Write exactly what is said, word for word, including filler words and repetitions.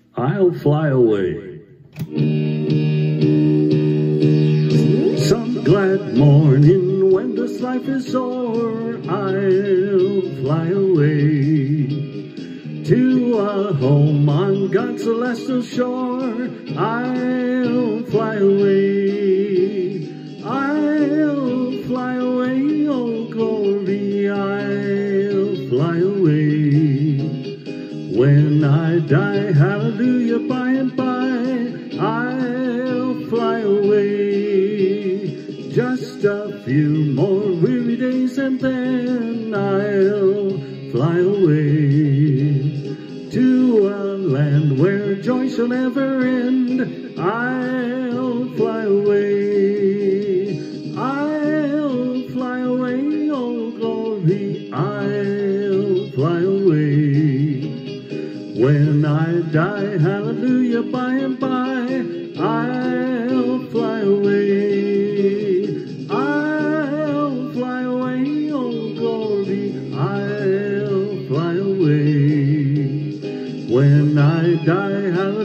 I'll fly away. Some glad morning when this life is o'er, I'll fly away to a home on God's celestial shore. I'll fly away. I'll fly away, oh glory, I'll fly away. When I die, hallelujah, by and by, I'll fly away. Just a few more weary days and then I'll fly away to a land where joy shall never end. I'll fly away. I'll fly away, oh glory, I'll fly away. When I die, hallelujah, by and by, I'll fly away. I'll fly away, oh glory, I'll fly away. When I die, hallelujah.